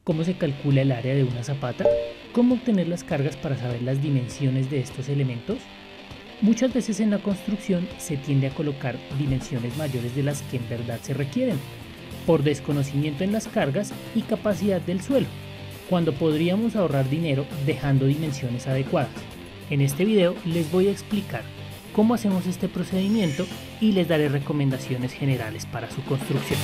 cómo se calcula el área de una zapata, cómo obtener las cargas para saber las dimensiones de estos elementos. Muchas veces en la construcción se tiende a colocar dimensiones mayores de las que en verdad se requieren, por desconocimiento en las cargas y capacidad del suelo, cuando podríamos ahorrar dinero dejando dimensiones adecuadas. En este video les voy a explicar cómo hacemos este procedimiento y les daré recomendaciones generales para su construcción.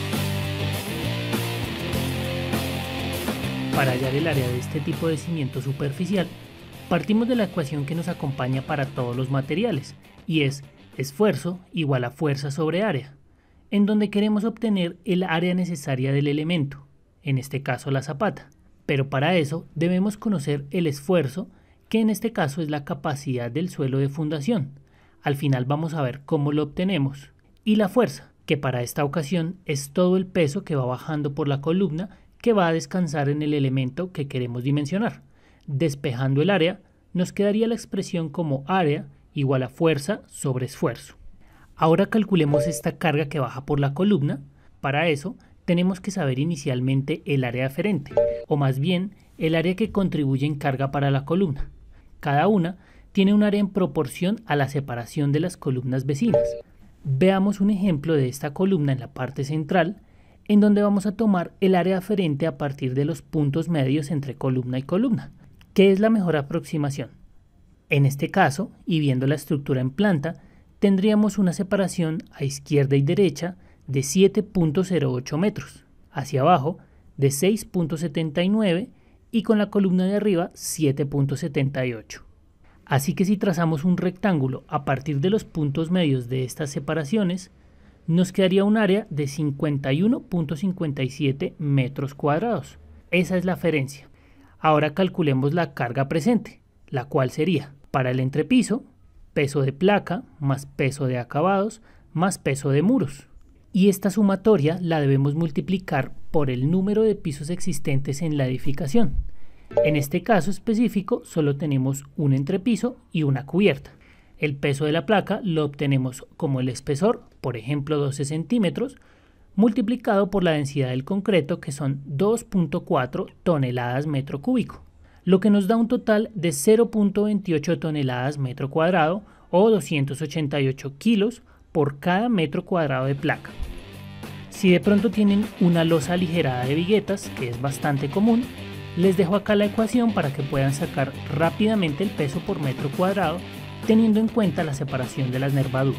Para hallar el área de este tipo de cimiento superficial, partimos de la ecuación que nos acompaña para todos los materiales, y es esfuerzo igual a fuerza sobre área, en donde queremos obtener el área necesaria del elemento, en este caso la zapata. Pero para eso debemos conocer el esfuerzo, que en este caso es la capacidad del suelo de fundación. Al final vamos a ver cómo lo obtenemos. Y la fuerza, que para esta ocasión es todo el peso que va bajando por la columna que va a descansar en el elemento que queremos dimensionar. Despejando el área, nos quedaría la expresión como área igual a fuerza sobre esfuerzo. Ahora calculemos esta carga que baja por la columna. Para eso, tenemos que saber inicialmente el área aferente, o más bien el área que contribuye en carga para la columna. Cada una tiene un área en proporción a la separación de las columnas vecinas. Veamos un ejemplo de esta columna en la parte central, en donde vamos a tomar el área aferente a partir de los puntos medios entre columna y columna, que es la mejor aproximación. En este caso, y viendo la estructura en planta, tendríamos una separación a izquierda y derecha de 7.08 metros, hacia abajo de 6.79 y con la columna de arriba 7.78. Así que si trazamos un rectángulo a partir de los puntos medios de estas separaciones, nos quedaría un área de 51.57 metros cuadrados. Esa es la aferencia. Ahora calculemos la carga presente, la cual sería para el entrepiso, peso de placa más peso de acabados más peso de muros. Y esta sumatoria la debemos multiplicar por el número de pisos existentes en la edificación. En este caso específico solo tenemos un entrepiso y una cubierta. El peso de la placa lo obtenemos como el espesor, por ejemplo 12 centímetros, multiplicado por la densidad del concreto, que son 2.4 toneladas metro cúbico, lo que nos da un total de 0.28 toneladas metro cuadrado o 288 kilos por cada metro cuadrado de placa. Si de pronto tienen una losa aligerada de viguetas, que es bastante común, les dejo acá la ecuación para que puedan sacar rápidamente el peso por metro cuadrado, teniendo en cuenta la separación de las nervaduras.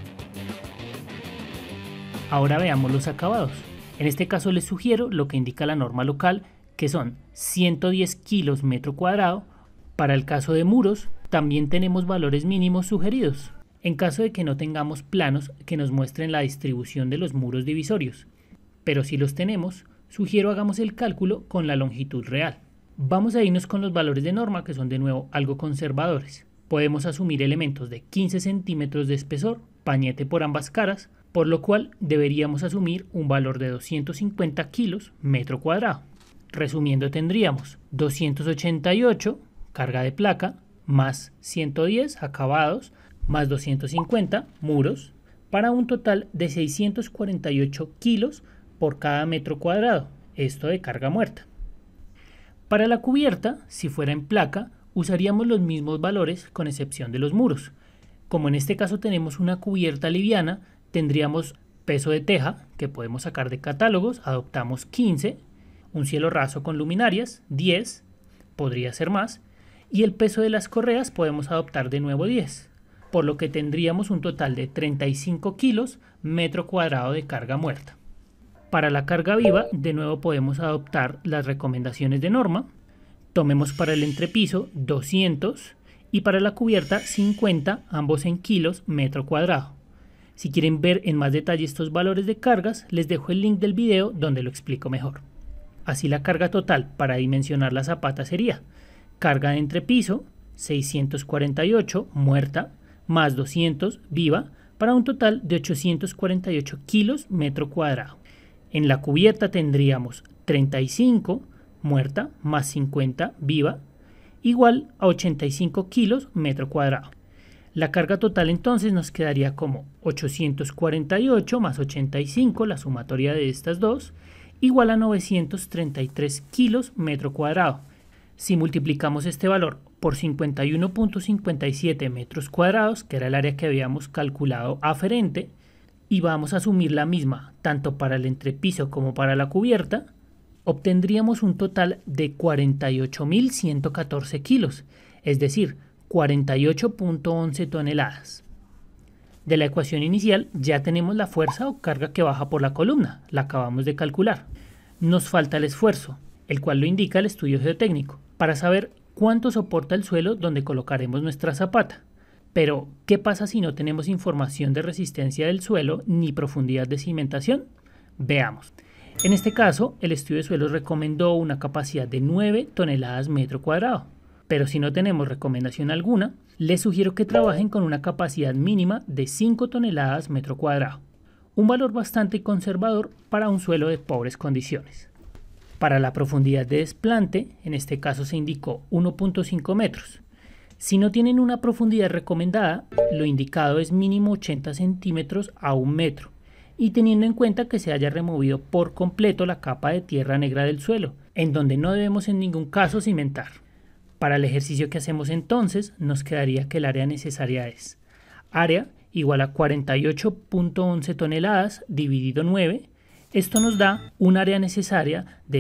Ahora veamos los acabados. En este caso les sugiero lo que indica la norma local, que son 110 kilos metro cuadrado. Para el caso de muros, también tenemos valores mínimos sugeridos, en caso de que no tengamos planos que nos muestren la distribución de los muros divisorios. Pero si los tenemos, sugiero hagamos el cálculo con la longitud real. Vamos a irnos con los valores de norma, que son de nuevo algo conservadores. Podemos asumir elementos de 15 centímetros de espesor, pañete por ambas caras, por lo cual deberíamos asumir un valor de 250 kilos metro cuadrado. Resumiendo, tendríamos 288 carga de placa, más 110 acabados, más 250 muros, para un total de 648 kilos por cada metro cuadrado, esto de carga muerta. Para la cubierta, si fuera en placa, usaríamos los mismos valores con excepción de los muros. Como en este caso tenemos una cubierta liviana, tendríamos peso de teja, que podemos sacar de catálogos, adoptamos 15, un cielo raso con luminarias, 10, podría ser más, y el peso de las correas podemos adoptar de nuevo 10, por lo que tendríamos un total de 35 kilos metro cuadrado de carga muerta. Para la carga viva, de nuevo podemos adoptar las recomendaciones de norma. Tomemos para el entrepiso 200 y para la cubierta 50, ambos en kilos metro cuadrado. Si quieren ver en más detalle estos valores de cargas, les dejo el link del video donde lo explico mejor. Así la carga total para dimensionar la zapata sería carga de entrepiso 648 muerta más 200 viva, para un total de 848 kilos metro cuadrado. En la cubierta tendríamos 35 muerta más 50 viva, igual a 85 kilos metro cuadrado. La carga total entonces nos quedaría como 848 más 85, la sumatoria de estas dos, igual a 933 kilos metro cuadrado. Si multiplicamos este valor por 51.57 metros cuadrados, que era el área que habíamos calculado aferente, y vamos a asumir la misma tanto para el entrepiso como para la cubierta, obtendríamos un total de 48.114 kilos, es decir, 48.11 toneladas. De la ecuación inicial ya tenemos la fuerza o carga que baja por la columna, la acabamos de calcular. Nos falta el esfuerzo, el cual lo indica el estudio geotécnico, para saber cuánto soporta el suelo donde colocaremos nuestra zapata. Pero, ¿qué pasa si no tenemos información de resistencia del suelo ni profundidad de cimentación? Veamos. En este caso, el estudio de suelos recomendó una capacidad de 9 toneladas metro cuadrado. Pero si no tenemos recomendación alguna, les sugiero que trabajen con una capacidad mínima de 5 toneladas metro cuadrado. Un valor bastante conservador para un suelo de pobres condiciones. Para la profundidad de desplante, en este caso se indicó 1.5 metros. Si no tienen una profundidad recomendada, lo indicado es mínimo 80 centímetros a 1 metro, y teniendo en cuenta que se haya removido por completo la capa de tierra negra del suelo, en donde no debemos en ningún caso cimentar. Para el ejercicio que hacemos entonces, nos quedaría que el área necesaria es área igual a 48.11 toneladas dividido 9. Esto nos da un área necesaria de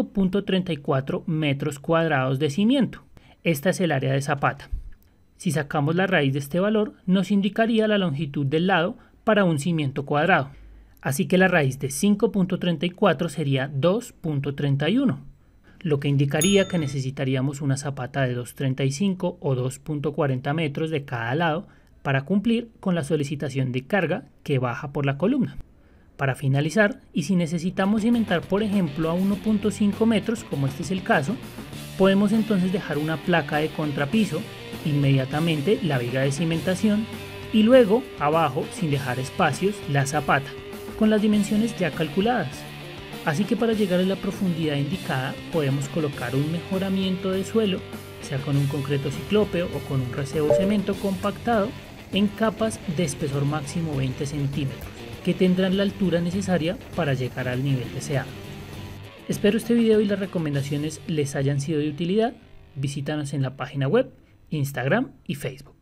5.34 metros cuadrados de cimiento. Esta es el área de zapata. Si sacamos la raíz de este valor, nos indicaría la longitud del lado para un cimiento cuadrado. Así que la raíz de 5.34 sería 2.31, lo que indicaría que necesitaríamos una zapata de 2.35 o 2.40 metros de cada lado para cumplir con la solicitación de carga que baja por la columna. Para finalizar, y si necesitamos cimentar por ejemplo a 1.5 metros, como este es el caso, podemos entonces dejar una placa de contrapiso, inmediatamente la viga de cimentación y luego abajo, sin dejar espacios, la zapata, con las dimensiones ya calculadas. Así que para llegar a la profundidad indicada podemos colocar un mejoramiento de suelo, sea con un concreto ciclópeo o con un recebo cemento compactado, en capas de espesor máximo 20 centímetros. Que tendrán la altura necesaria para llegar al nivel deseado. Espero este video y las recomendaciones les hayan sido de utilidad. Visítanos en la página web, Instagram y Facebook.